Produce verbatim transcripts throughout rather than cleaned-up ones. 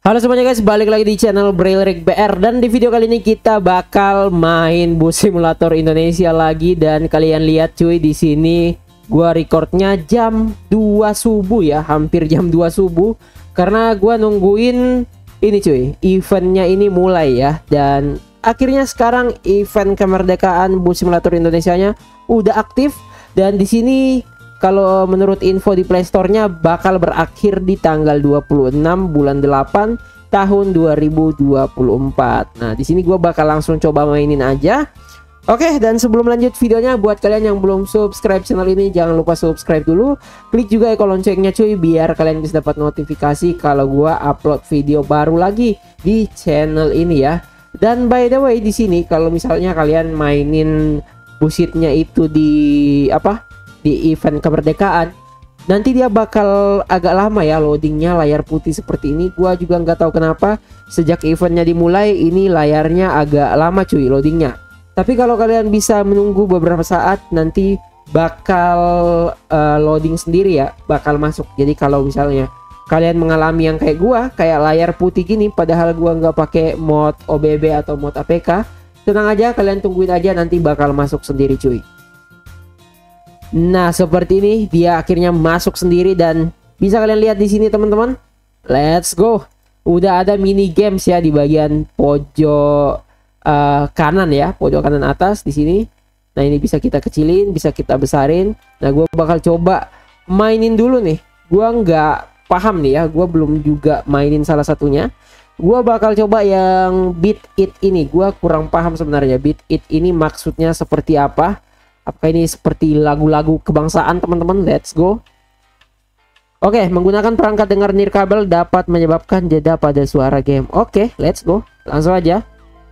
Halo semuanya guys, balik lagi di channel Braillerik B R. Dan di video kali ini kita bakal main Bus Simulator Indonesia lagi. Dan kalian lihat cuy, di sini gua recordnya jam dua subuh ya, hampir jam dua subuh. Karena gua nungguin ini cuy, eventnya ini mulai ya. Dan akhirnya sekarang event kemerdekaan Bus Simulator Indonesianya udah aktif. Dan di sini kalau menurut info di Play Store-nya bakal berakhir di tanggal dua puluh enam bulan delapan tahun dua ribu dua puluh empat. Nah, di sini gua bakal langsung coba mainin aja. Oke, dan sebelum lanjut videonya, buat kalian yang belum subscribe channel ini, jangan lupa subscribe dulu. Klik juga ikon loncengnya cuy, biar kalian bisa dapat notifikasi kalau gua upload video baru lagi di channel ini ya. Dan by the way, di sini kalau misalnya kalian mainin busitnya itu di apa? Di event kemerdekaan, nanti dia bakal agak lama ya loadingnya, layar putih seperti ini. Gua juga nggak tahu kenapa sejak eventnya dimulai ini layarnya agak lama cuy loadingnya. Tapi kalau kalian bisa menunggu beberapa saat, nanti bakal uh, loading sendiri ya, bakal masuk. Jadi kalau misalnya kalian mengalami yang kayak gua, kayak layar putih gini padahal gua nggak pakai mod O B B atau mod A P K, tenang aja, kalian tungguin aja, nanti bakal masuk sendiri cuy. Nah, seperti ini dia akhirnya masuk sendiri dan bisa kalian lihat di sini teman-teman. Let's go. Udah ada mini games ya di bagian pojok uh, kanan ya, pojok kanan atas di sini. Nah, ini bisa kita kecilin, bisa kita besarin. Nah, gue bakal coba mainin dulu nih. Gua nggak paham nih ya, gue belum juga mainin salah satunya. Gua bakal coba yang Beat It ini. Gua kurang paham sebenarnya Beat It ini maksudnya seperti apa. Apakah ini seperti lagu-lagu kebangsaan teman-teman? Let's go. Oke, menggunakan perangkat dengar nirkabel dapat menyebabkan jeda pada suara game. Oke, let's go. Langsung aja.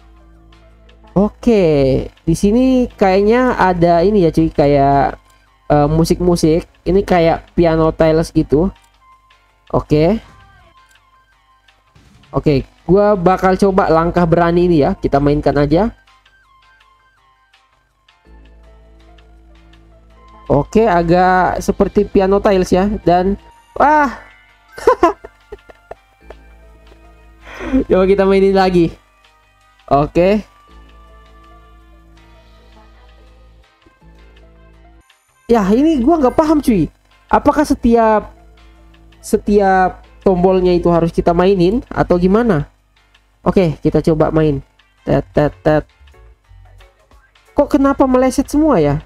Oke, di sini kayaknya ada ini ya cuy, kayak musik-musik. Uh, ini kayak piano tiles gitu. Oke. Oke, gua bakal coba langkah berani ini ya. Kita mainkan aja. Oke, agak seperti piano tiles ya. Dan wah. Coba kita mainin lagi. Oke. Ya, ini gua nggak paham cuy. Apakah setiap setiap tombolnya itu harus kita mainin atau gimana? Oke, kita coba main. Tet tet tet. Kok kenapa meleset semua ya?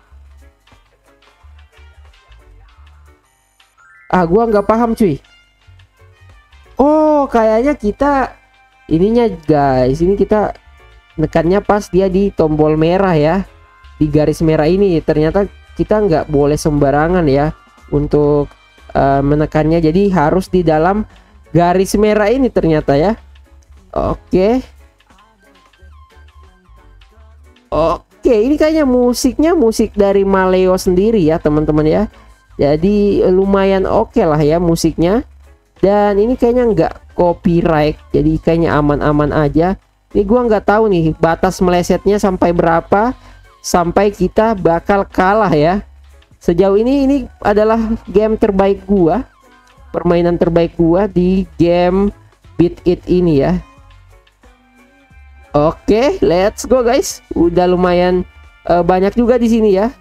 Ah, gua nggak paham cuy. Oh, kayaknya kita ininya guys, ini kita nekannya pas dia di tombol merah ya, di garis merah ini. Ternyata kita nggak boleh sembarangan ya untuk uh, menekannya, jadi harus di dalam garis merah ini ternyata ya. Oke. Oke, ini kayaknya musiknya musik dari Maleo sendiri ya teman-teman ya. Jadi lumayan oke okay lah ya musiknya. Dan ini kayaknya nggak copyright, jadi kayaknya aman-aman aja. Ini gua nggak tahu nih batas melesetnya sampai berapa sampai kita bakal kalah ya. Sejauh ini ini adalah game terbaik gua, permainan terbaik gua di game Beat It ini ya. Oke, okay, let's go guys. Udah lumayan uh, banyak juga di sini ya.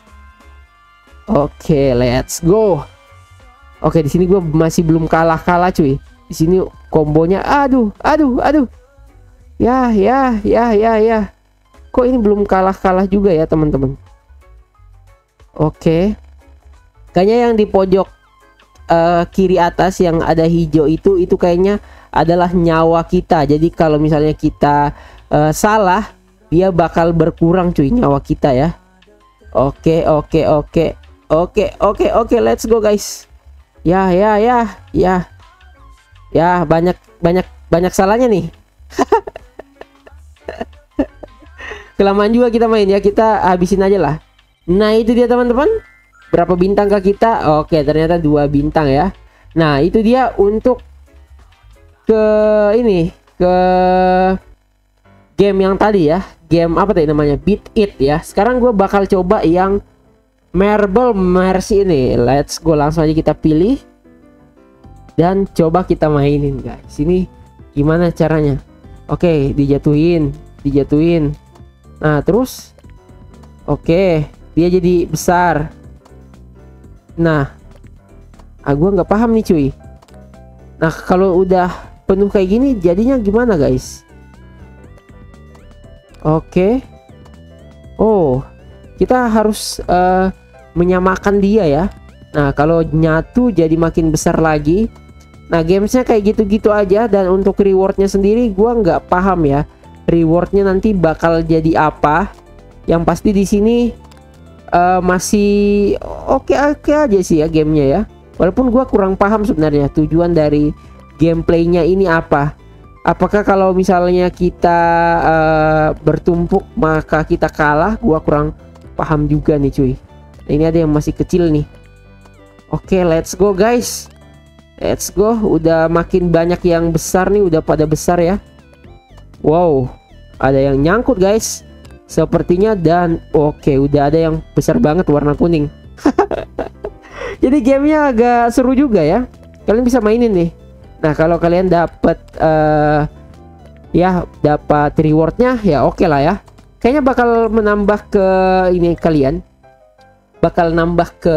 Oke, okay, let's go. Oke, okay, di sini gue masih belum kalah-kalah cuy. Di sini kombonya, aduh, aduh, aduh. Ya, ya, ya, ya, ya. Kok ini belum kalah-kalah juga ya teman-teman? Oke. Okay. Kayaknya yang di pojok uh, kiri atas yang ada hijau itu, itu kayaknya adalah nyawa kita. Jadi kalau misalnya kita uh, salah, dia bakal berkurang cuy nyawa kita ya. Oke, okay, oke, okay, oke. Okay. Oke, oke, oke, let's go guys. Ya, ya, ya, ya. Ya, banyak banyak banyak salahnya nih. Kelamaan juga kita main ya, kita habisin aja lah. Nah, itu dia teman-teman. Berapa bintang ke kita? Oke, ternyata dua bintang ya. Nah, itu dia untuk ke ini, ke game yang tadi ya. Game apa tadi namanya? Beat It ya. Sekarang gue bakal coba yang Marble Mercy ini. Let's go, langsung aja kita pilih dan coba kita mainin guys. Ini Gimana caranya? Oke, dijatuhin, dijatuhin. Nah, terus oke, dia jadi besar. Nah, ah gua nggak paham nih cuy. Nah, kalau udah penuh kayak gini jadinya gimana guys? Oke. Oh, kita harus uh, menyamakan dia ya. Nah, kalau nyatu jadi makin besar lagi. Nah, gamesnya kayak gitu-gitu aja. Dan untuk rewardnya sendiri gua nggak paham ya. Rewardnya nanti bakal jadi apa? Yang pasti di sini uh, masih oke-oke aja sih ya gamenya ya. Walaupun gua kurang paham sebenarnya tujuan dari gameplaynya ini apa. Apakah kalau misalnya kita uh, bertumpuk maka kita kalah? Gua kurang paham juga nih cuy. Nah, ini ada yang masih kecil nih. Oke, let's go guys. Let's go. Udah makin banyak yang besar nih, udah pada besar ya. Wow, ada yang nyangkut guys sepertinya. Dan oke, udah ada yang besar banget warna kuning. Jadi gamenya agak seru juga ya. Kalian bisa mainin nih. Nah, kalau kalian dapat uh, ya dapat rewardnya ya oke lah ya. Kayaknya bakal menambah ke ini kalian. Bakal nambah ke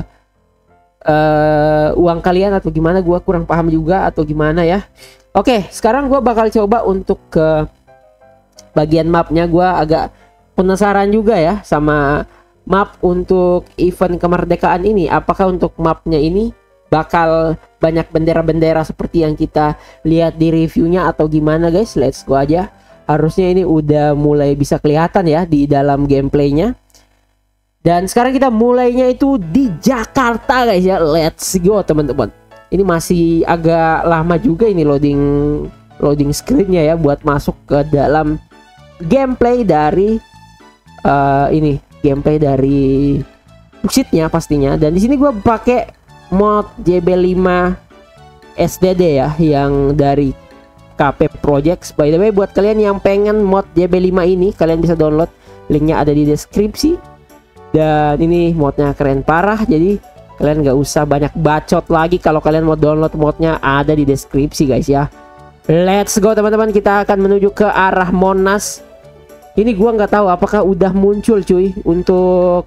uh, uang kalian atau gimana, gua kurang paham juga atau gimana ya. Oke, sekarang gua bakal coba untuk ke bagian mapnya. Gua agak penasaran juga ya sama map untuk event kemerdekaan ini. Apakah untuk mapnya ini bakal banyak bendera-bendera seperti yang kita lihat di reviewnya atau gimana guys? Let's go aja. Harusnya ini udah mulai bisa kelihatan ya di dalam gameplaynya. Dan sekarang kita mulainya itu di Jakarta guys ya. Let's go teman-teman. Ini masih agak lama juga ini loading loading screennya ya buat masuk ke dalam gameplay dari uh, ini gameplay dari Buxitnya pastinya. Dan di sini gue pakai mod J B lima S D D ya, yang dari K P Projects. By the way, buat kalian yang pengen mod J B lima ini, kalian bisa download, linknya ada di deskripsi. Dan ini modnya keren parah, jadi kalian nggak usah banyak bacot lagi. Kalau kalian mau download modnya ada di deskripsi guys ya. Let's go teman-teman, kita akan menuju ke arah Monas. Ini gua nggak tahu apakah udah muncul cuy untuk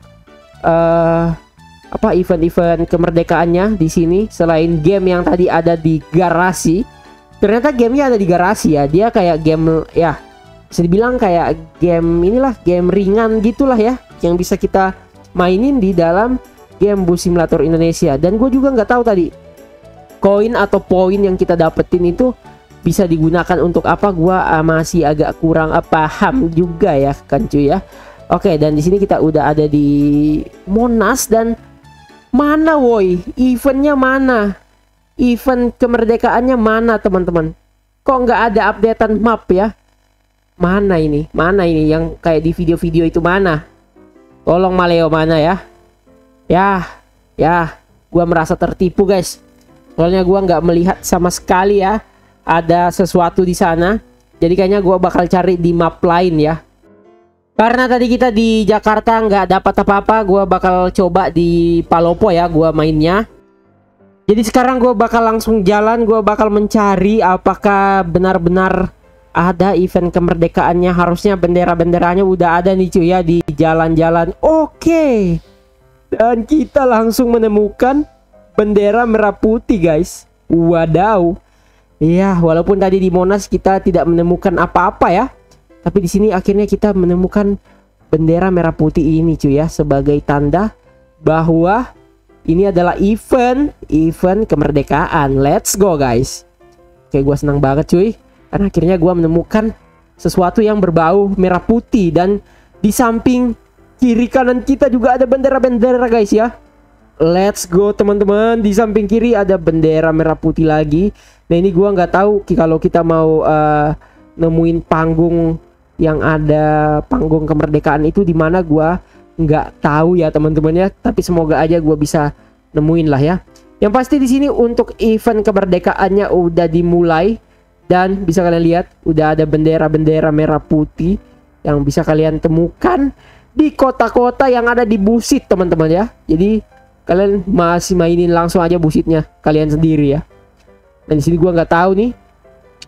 uh, apa event-event kemerdekaannya di sini. Selain game yang tadi ada di garasi, ternyata gamenya ada di garasi ya. Dia kayak game ya, bisa dibilang kayak game inilah, game ringan gitulah ya, yang bisa kita mainin di dalam game Bus Simulator Indonesia. Dan gue juga nggak tahu tadi koin atau poin yang kita dapetin itu bisa digunakan untuk apa. Gua uh, masih agak kurang uh, paham juga ya kan cuy ya. Oke, dan di sini kita udah ada di Monas. Dan mana woi, eventnya mana? Event kemerdekaannya mana teman-teman? Kok nggak ada updatean map ya? Mana ini? Mana ini yang kayak di video-video itu mana? Tolong Maleo, mana ya? Ya, ya, gua merasa tertipu guys. Soalnya gua nggak melihat sama sekali ya ada sesuatu di sana. Jadi kayaknya gua bakal cari di map lain ya. Karena tadi kita di Jakarta nggak dapat apa-apa, gua bakal coba di Palopo ya gua mainnya. Jadi sekarang gua bakal langsung jalan, gua bakal mencari apakah benar-benar ada event kemerdekaannya. Harusnya bendera-benderanya udah ada nih cuy ya di jalan-jalan. Oke. Dan kita langsung menemukan bendera merah putih guys. Wadaw. Ya, walaupun tadi di Monas kita tidak menemukan apa-apa ya, tapi di sini akhirnya kita menemukan bendera merah putih ini cuy ya, sebagai tanda bahwa ini adalah event event kemerdekaan. Let's go guys. Oke, gue senang banget cuy, karena akhirnya gue menemukan sesuatu yang berbau merah putih. Dan di samping kiri kanan kita juga ada bendera-bendera guys ya. Let's go teman-teman. Di samping kiri ada bendera merah putih lagi. Nah, ini gua nggak tahu kalau kita mau uh, nemuin panggung yang ada panggung kemerdekaan itu di mana, gua nggak tahu ya teman-teman ya. Tapi semoga aja gua bisa nemuin lah ya. Yang pasti di sini untuk event kemerdekaannya udah dimulai, dan bisa kalian lihat udah ada bendera-bendera merah putih yang bisa kalian temukan di kota-kota yang ada di Busit teman-teman ya. Jadi kalian masih mainin langsung aja Busitnya kalian sendiri ya. Dan di sini gua nggak tahu nih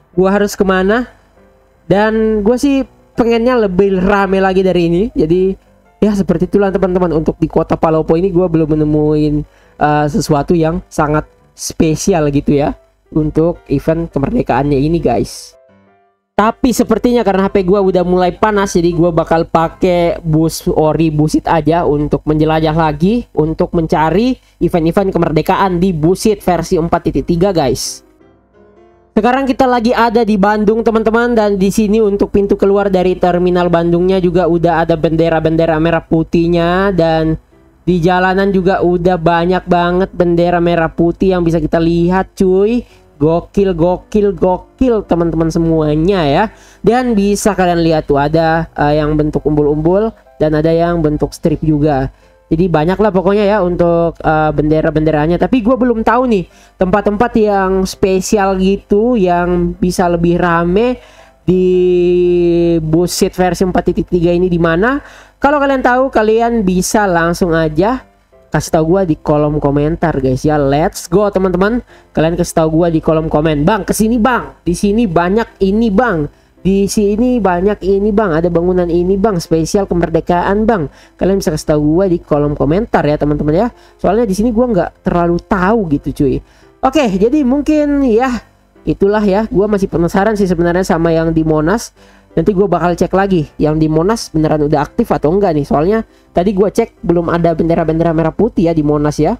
gue harus kemana. Dan gue sih pengennya lebih rame lagi dari ini. Jadi ya seperti itulah teman-teman. Untuk di kota Palopo ini gue belum menemuin uh, sesuatu yang sangat spesial gitu ya untuk event kemerdekaannya ini guys. Tapi sepertinya karena H P gua udah mulai panas, jadi gua bakal pakai bus ori busit aja untuk menjelajah lagi, untuk mencari event-event kemerdekaan di Busit versi empat titik tiga guys. Sekarang kita lagi ada di Bandung teman-teman, dan di sini untuk pintu keluar dari terminal Bandungnya juga udah ada bendera-bendera merah putihnya, dan di jalanan juga udah banyak banget bendera merah putih yang bisa kita lihat cuy. Gokil, gokil, gokil teman-teman semuanya ya. Dan bisa kalian lihat tuh ada uh, yang bentuk umbul-umbul dan ada yang bentuk strip juga. Jadi banyak lah pokoknya ya untuk uh, bendera-benderanya. Tapi gue belum tahu nih tempat-tempat yang spesial gitu yang bisa lebih rame di Busit versi empat titik tiga ini di mana. Kalau kalian tahu, kalian bisa langsung aja kasih tahu gua di kolom komentar guys ya. Let's go teman-teman. Kalian kasih tahu gua di kolom komen. Bang, kesini bang. Di sini banyak ini bang. Di sini banyak ini bang. Ada bangunan ini bang. Spesial kemerdekaan bang. Kalian bisa kasih tahu gua di kolom komentar ya teman-teman ya. Soalnya di sini gua nggak terlalu tahu gitu cuy. Oke, jadi mungkin ya itulah ya. Gua masih penasaran sih sebenarnya sama yang di Monas. Nanti gue bakal cek lagi yang di Monas beneran udah aktif atau enggak nih. Soalnya tadi gue cek belum ada bendera-bendera merah putih ya di Monas ya.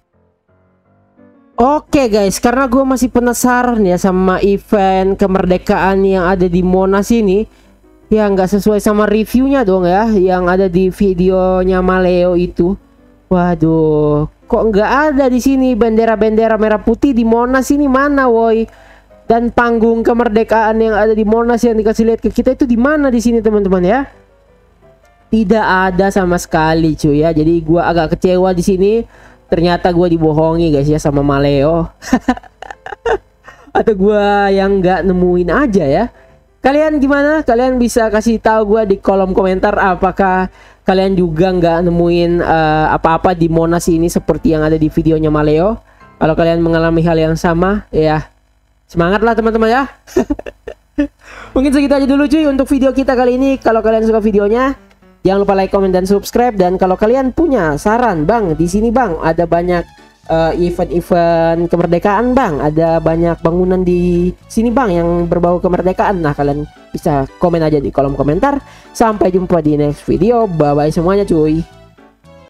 Oke guys, karena gue masih penasaran ya sama event kemerdekaan yang ada di Monas ini. Ya nggak sesuai sama reviewnya dong ya, yang ada di videonya Maleo itu. Waduh, kok nggak ada di sini bendera-bendera merah putih di Monas ini, mana woi? Dan panggung kemerdekaan yang ada di Monas yang dikasih lihat ke kita itu di mana di sini teman-teman ya? Tidak ada sama sekali cuy ya. Jadi gua agak kecewa di sini. Ternyata gua dibohongi guys ya sama Maleo. Atau gua yang nggak nemuin aja ya. Kalian gimana? Kalian bisa kasih tahu gua di kolom komentar apakah kalian juga nggak nemuin apa-apa uh, di Monas ini seperti yang ada di videonya Maleo. Kalau kalian mengalami hal yang sama ya, semangat lah teman-teman ya. Mungkin segitu aja dulu cuy untuk video kita kali ini. Kalau kalian suka videonya, jangan lupa like, comment, dan subscribe. Dan kalau kalian punya saran, bang, di sini bang ada banyak event-event uh, kemerdekaan bang, ada banyak bangunan di sini bang yang berbau kemerdekaan. Nah kalian bisa komen aja di kolom komentar. Sampai jumpa di next video. Bye bye semuanya cuy.